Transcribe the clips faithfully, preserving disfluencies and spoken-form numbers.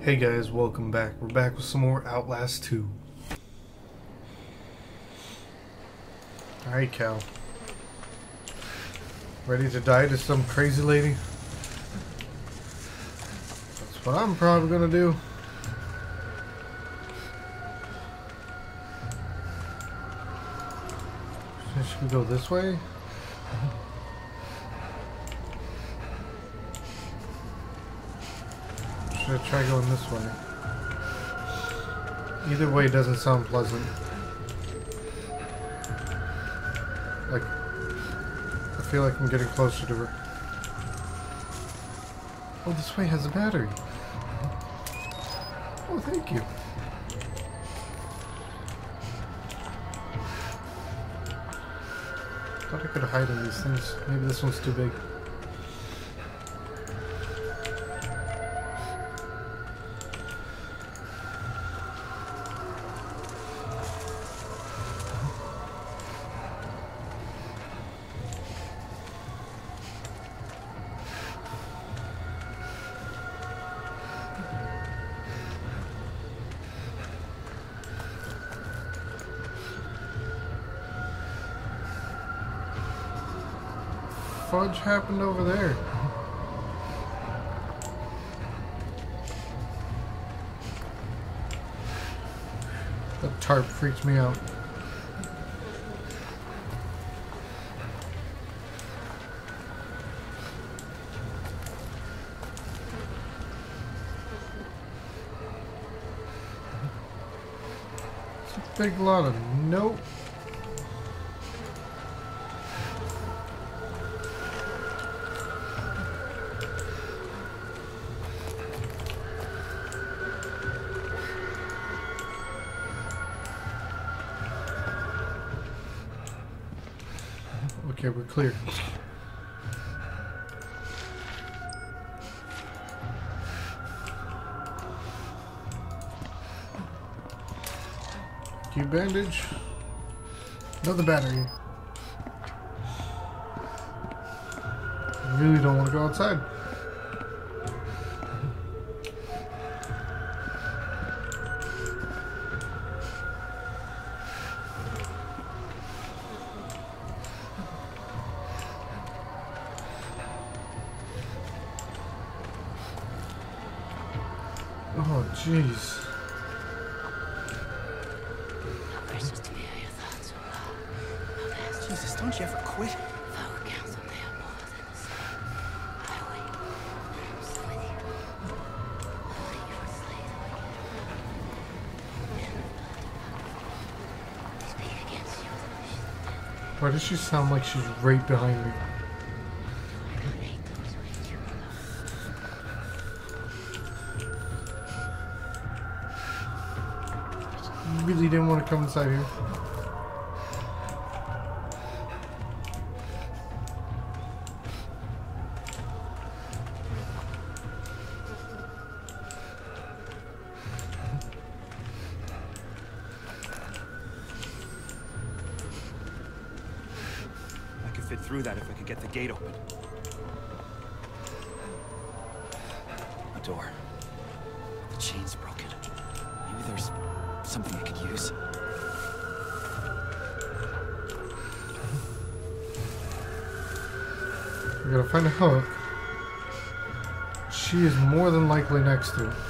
Hey guys, welcome back. We're back with some more Outlast two. Alright, Cal. Ready to die to some crazy lady? That's what I'm probably gonna do. Should we go this way? Should I try going this way? Either way doesn't sound pleasant. Like, I feel like I'm getting closer to her. Oh, this way has a battery. Oh, thank you. Thought I could hide in these things. Maybe this one's too big. Fudge happened over there? That tarp freaked me out. It's a big lot of nope. Okay, we're clear. Cute bandage. Another battery. I really don't want to go outside. Oh, jeez. Jesus, don't you ever quit? Why does she sound like she's right behind me? Really didn't want to come inside here. I could fit through that if I could get the gate open. A door. The chain's broken. Maybe there's something I could use. We gotta find a hook. She is more than likely next to it.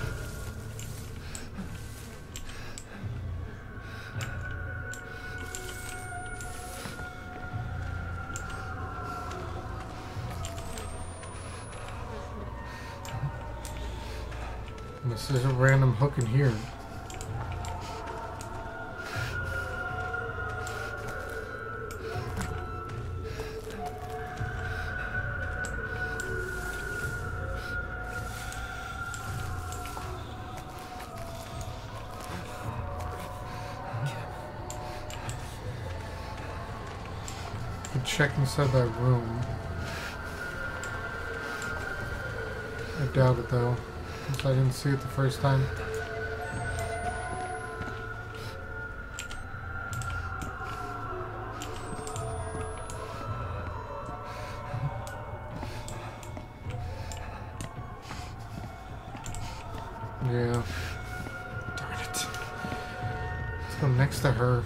This is a random hook in here. Could check inside that room. I doubt it though, since I didn't see it the first time. Yeah. Darn it. Let's go next to her.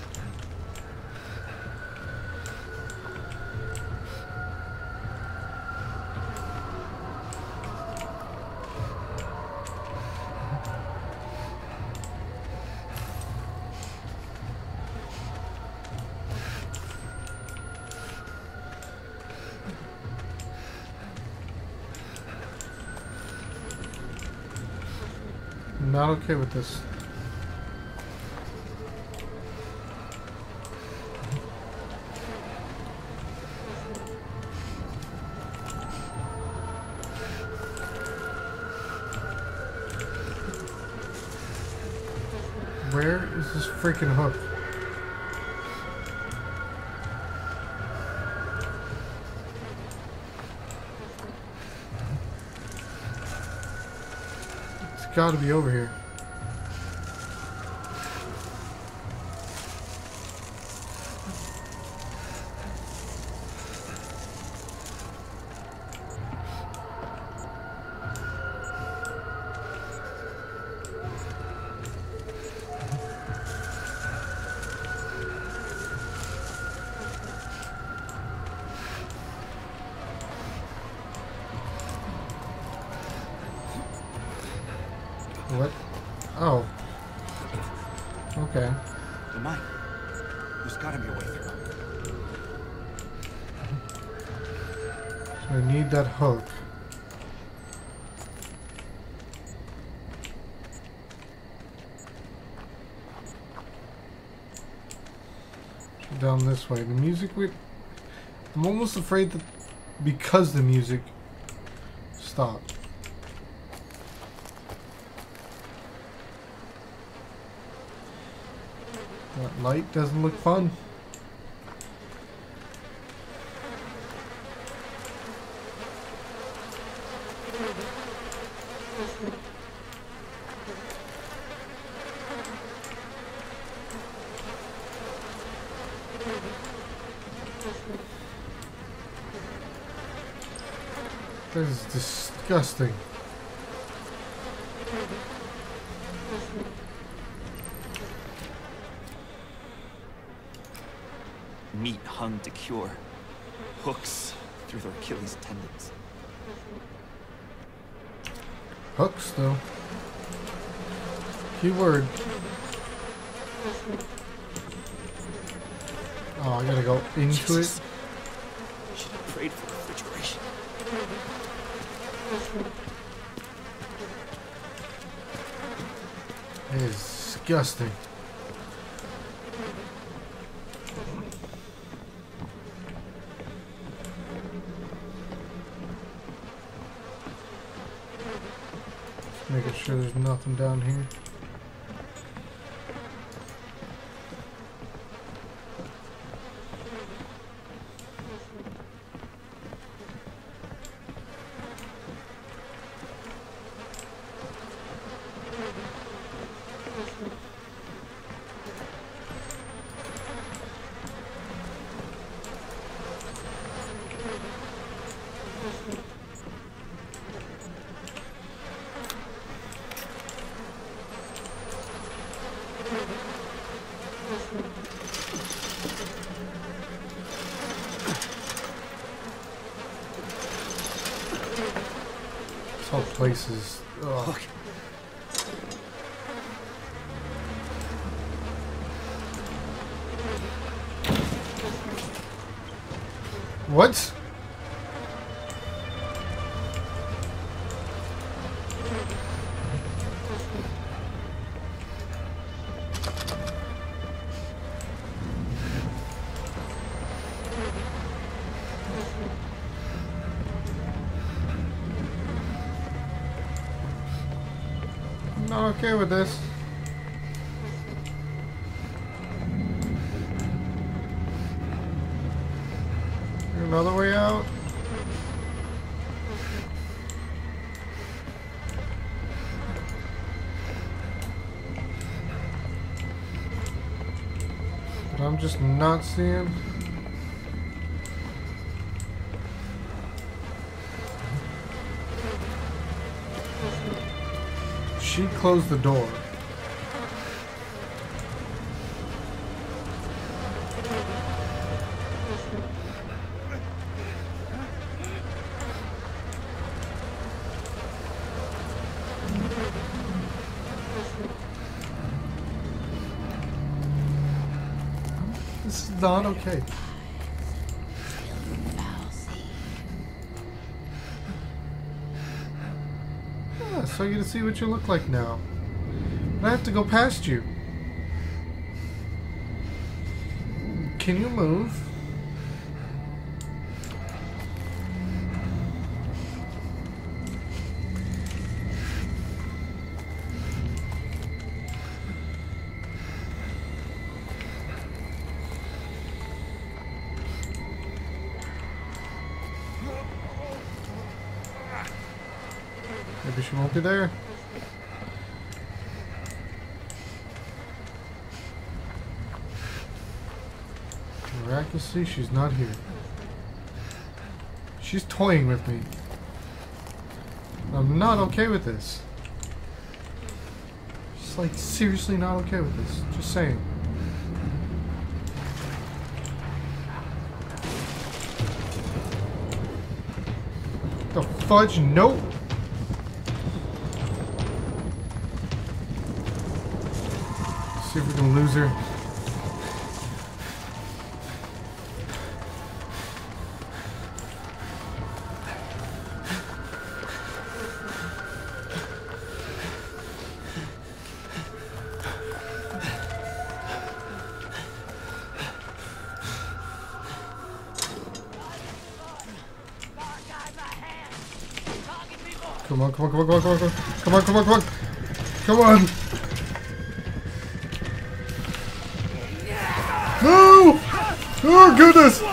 Not okay with this. Where is this freaking hook? It's got to be over here. What? Oh. Okay. Mike, there's gotta be a way through. So I need that hook. Down this way. The music would... I'm almost afraid that because the music stopped. That light doesn't look fun. This is disgusting. Meat hung to cure. Hooks through their Achilles tendons. Hooks, though. Keyword. Oh, I gotta go into Jesus. it. Should have prayed for refrigeration. It is disgusting. Just making sure there's nothing down here. This whole place is... ugh. Look. What? I'm not okay with this. Another way out? But I'm just not seeing. She closed the door. This is not okay. Yeah, so I get to see what you look like now. And I have to go past you. Can you move? Maybe she won't be there. Miraculously, she's not here. She's toying with me. I'm not okay with this. She's like seriously not okay with this. Just saying. The fudge? Nope. See if we can lose her. Come on, come on, come on, come on, come on, come on, come on, come on, come on. No! Oh goodness!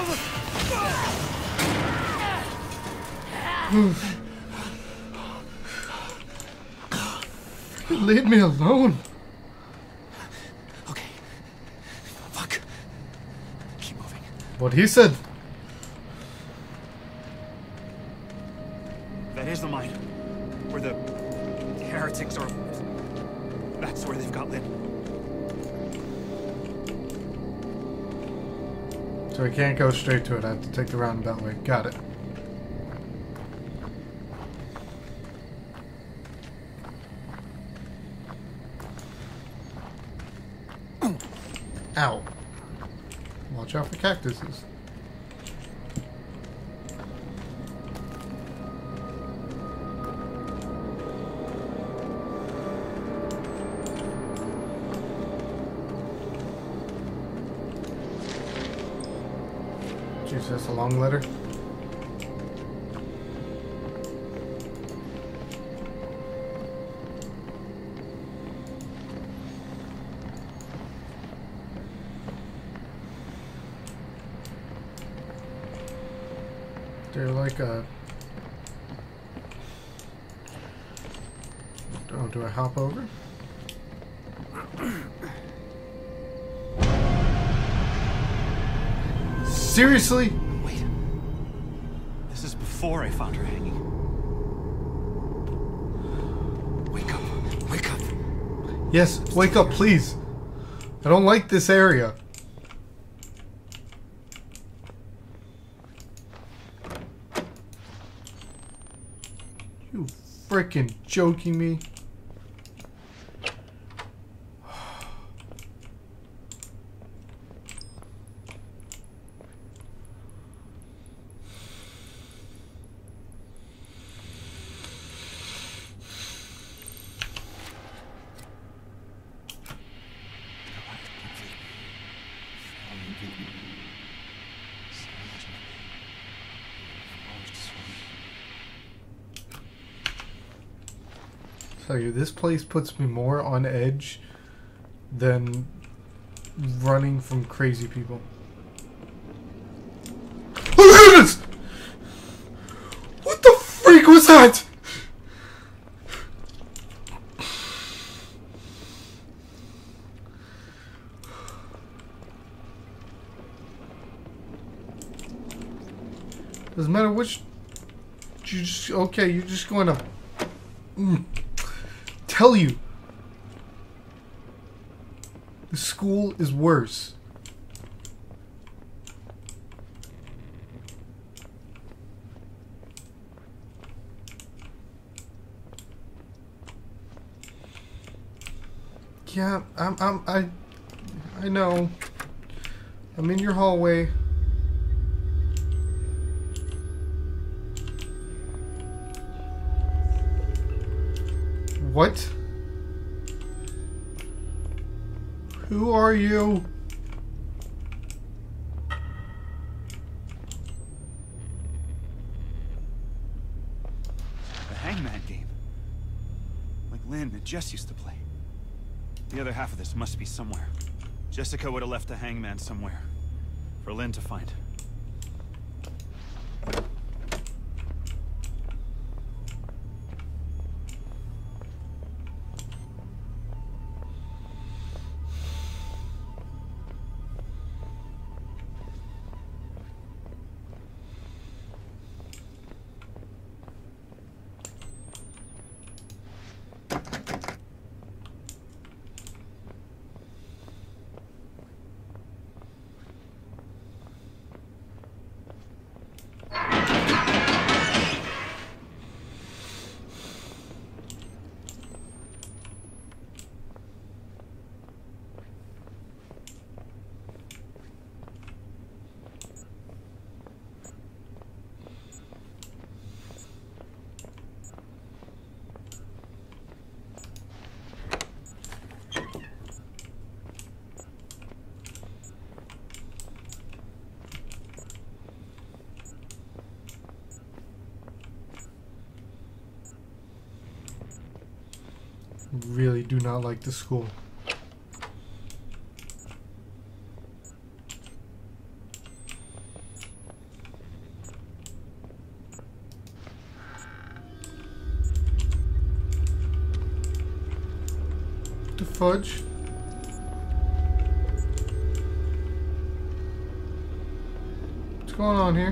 Leave me alone. Okay. Fuck. Keep moving. What he said. That is the mine. Where the heretics are. That's where they've got Lynn. So we can't go straight to it. I have to take the roundabout way. Got it. Ow. Watch out for cactuses. Jeez, that's a long letter. They're like a... Oh, do I hop over? Seriously? Wait. This is before I found her hanging. Wake up. Wake up. Yes, wake up, please. I don't like this area. You freaking joking me? Tell you, this place puts me more on edge than running from crazy people. Oh goodness! What the freak was that? Doesn't matter which. You just okay. You're just going to. Mm. tell you. The school is worse. Yeah, I'm, I'm, I, I know. I'm in your hallway. What? Who are you? The Hangman game. Like Lynn and Jess used to play. The other half of this must be somewhere. Jessica would have left the Hangman somewhere. For Lynn to find. Really do not like the school. The fudge. What's going on here?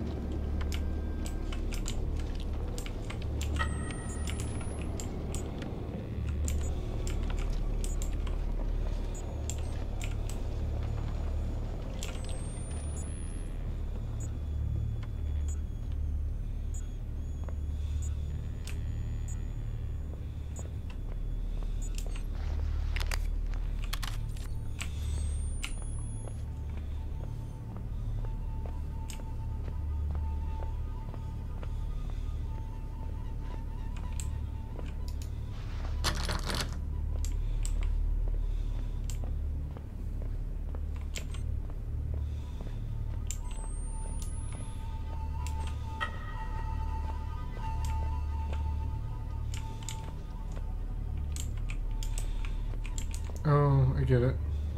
Oh, I get it.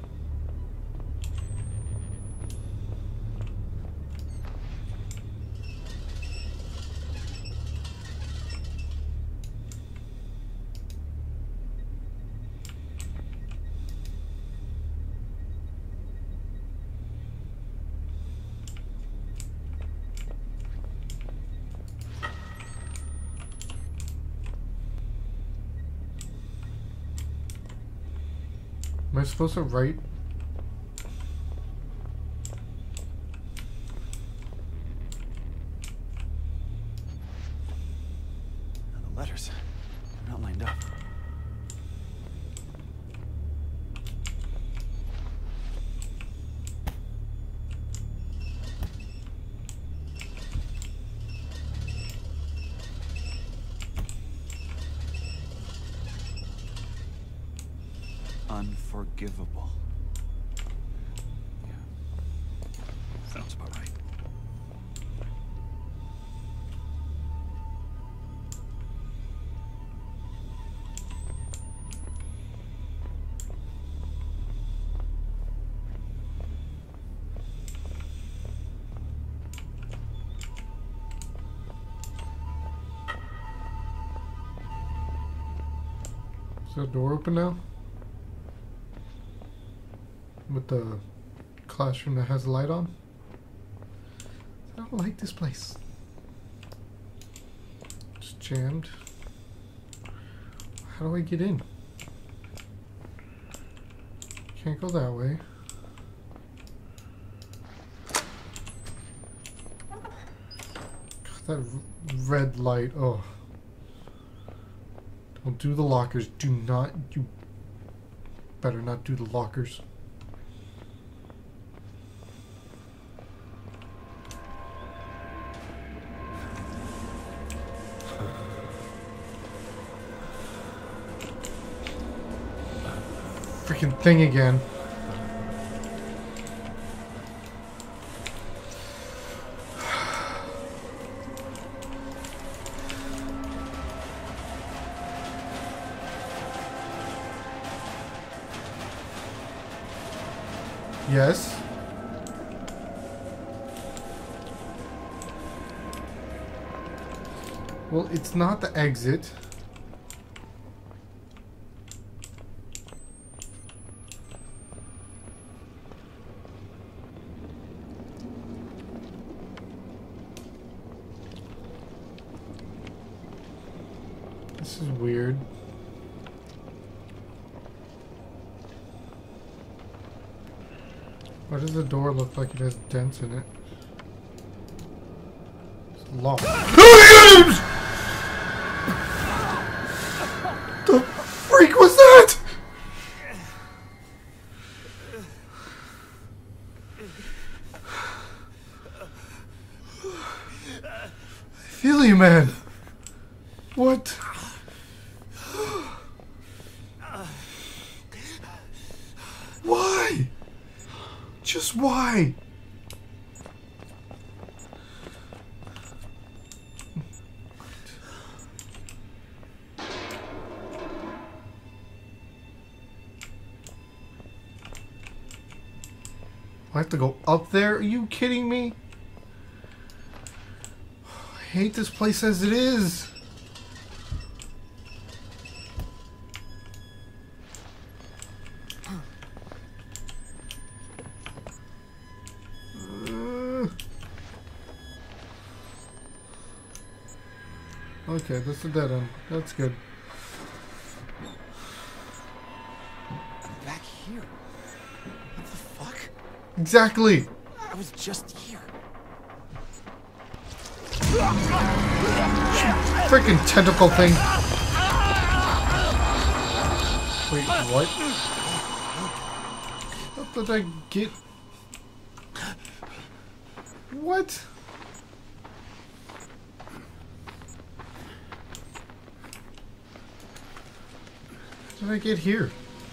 Am I supposed to write? Now the letters are not lined up. Unforgivable. Yeah. Sounds about right. Is that door open now? With the classroom that has a light on? I don't like this place. It's jammed. How do I get in? Can't go that way. God, that red light. Oh. Don't do the lockers. Do not. You better not do the lockers. Freaking thing again. Yes. Well, it's not the exit. This is weird. Why does the door look like it has dents in it? It's locked. The freak was that? I feel you, man. What? Why? Just why? I have to go up there? Are you kidding me? I hate this place as it is. Okay, that's a dead end. That's good. I'm back here. What the fuck? Exactly. I was just here. Freaking tentacle thing. Wait, what? What did I get? What? How did I get here?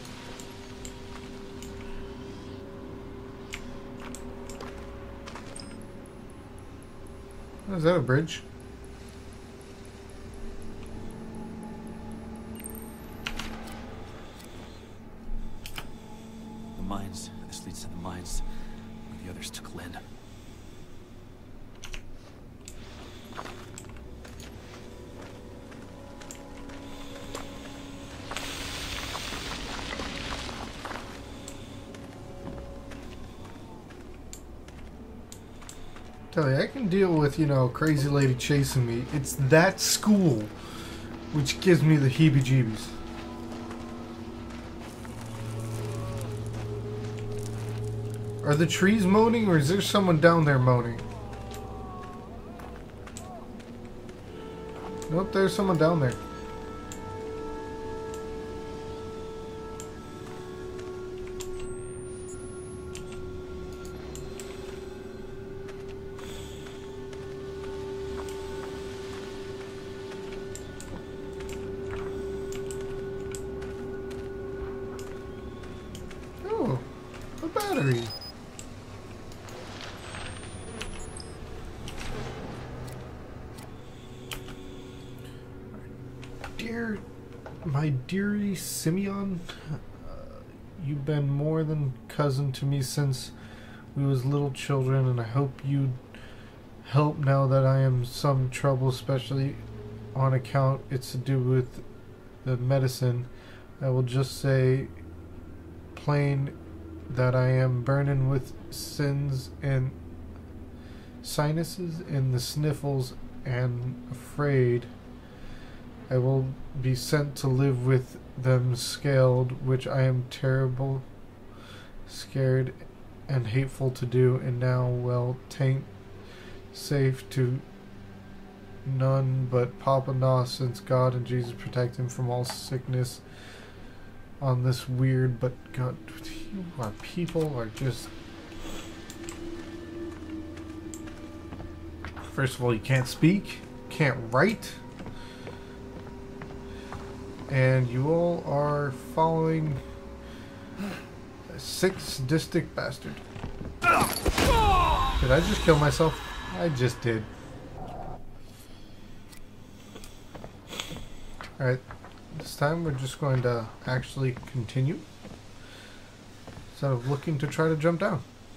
Oh, is that a bridge? The mines. This leads to the mines where the others took Lynn. Tell you, I can deal with, you know, crazy lady chasing me. It's that school which gives me the heebie-jeebies. Are the trees moaning, or is there someone down there moaning? Nope, there's someone down there. Oh, a battery. Dear, my dearie Simeon, uh, you've been more than cousin to me since we was little children, and I hope you'd help now that I am some trouble, especially on account it's to do with the medicine. I will just say plain that I am burning with sins and sinuses and the sniffles, and afraid I will be sent to live with them scaled, which I am terrible, scared, and hateful to do, and now well taint safe to none but Papa Na, since God and Jesus protect him from all sickness on this weird, but God, you are people are just... First of all, you can't speak, can't write, and you all are following a sick, sadistic bastard. Did I just kill myself? I just did. Alright, this time we're just going to actually continue instead of looking to try to jump down.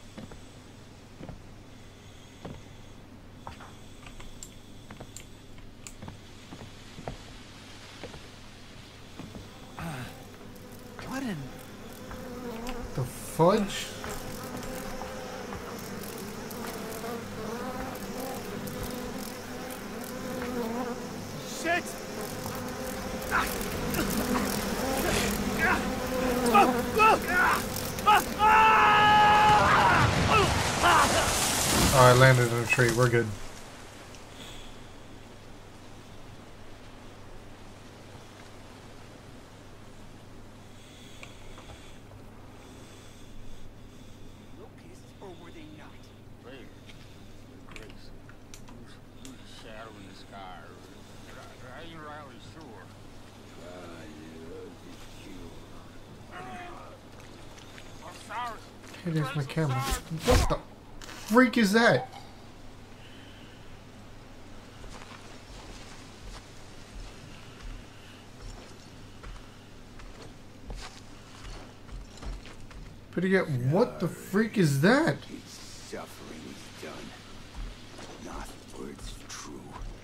What in The fudge? shit? Oh, I landed in a tree. We're good. Locusts, or were they not? Baby, Grace, who's, who's a shadow in the sky? I, I ain't rightly sure. Osiris! Hey, there's my camera. What the freak is that? Better yet, what the freak is that? His suffering is done. Not words true.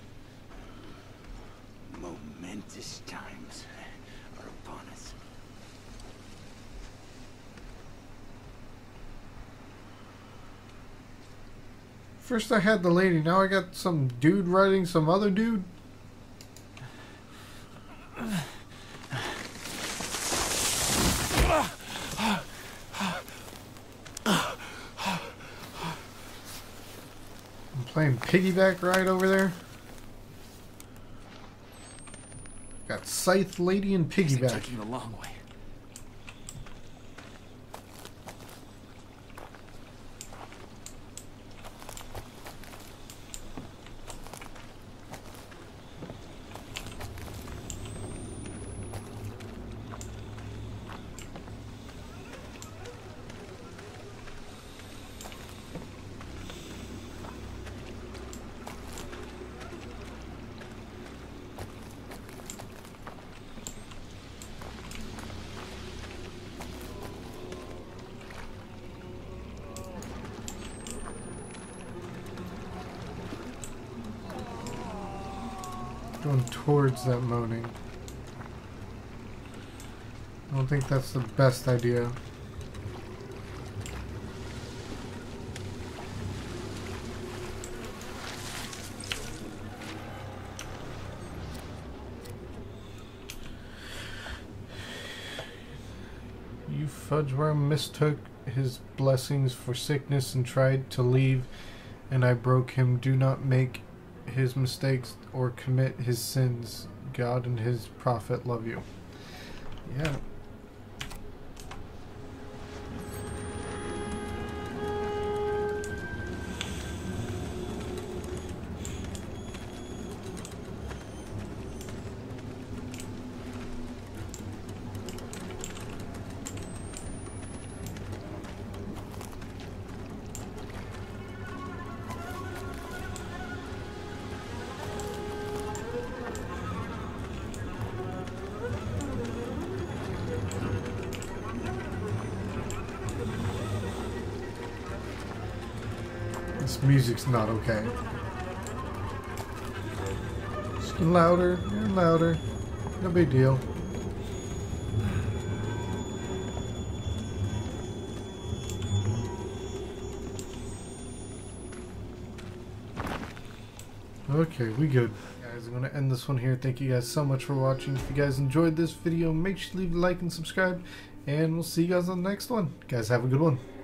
Momentous times are upon us. First I had the lady, now I got some dude riding some other dude. I'm playing piggyback ride over there. Got Scythe Lady and They're piggyback. taking the long way. Going towards that moaning. I don't think that's the best idea. You Fudgeworm mistook his blessings for sickness and tried to leave, and I broke him. Do not make his mistakes or commit his sins. God and his prophet love you. Yeah. This music's not okay. Just louder and louder. No big deal. Okay, we good. Guys, guys, I'm going to end this one here. Thank you guys so much for watching. If you guys enjoyed this video, make sure to leave a like and subscribe. And we'll see you guys on the next one. Guys, have a good one.